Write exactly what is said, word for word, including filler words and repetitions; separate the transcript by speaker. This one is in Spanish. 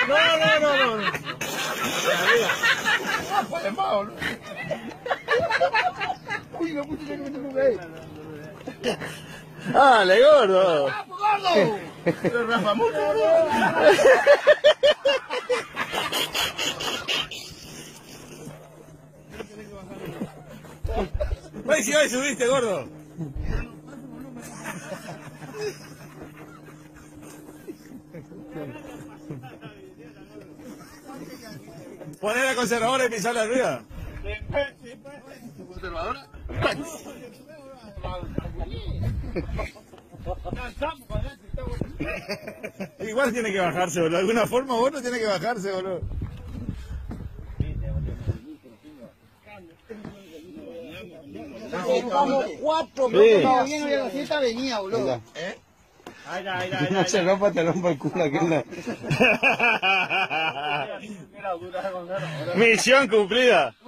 Speaker 1: No, no, no, no.
Speaker 2: Uy, me puse que me ahí.
Speaker 1: ¡Dale, gordo!
Speaker 2: ¡Vamos, gordo!
Speaker 1: Pero Rafa, mucho, Ay, si hoy subiste, gordo. Poner la conservadora y pisarla arriba.
Speaker 2: ¿Conservadora?
Speaker 1: Igual tiene que bajarse, boludo. De alguna forma, vos no tiene que bajarse, boludo.
Speaker 2: Vamos cuatro,
Speaker 1: Sí.
Speaker 2: no, bien, no, la siesta venía, boludo.
Speaker 1: ¿Eh?
Speaker 3: No se rompa, te rompa el culo aquí.
Speaker 1: Misión cumplida.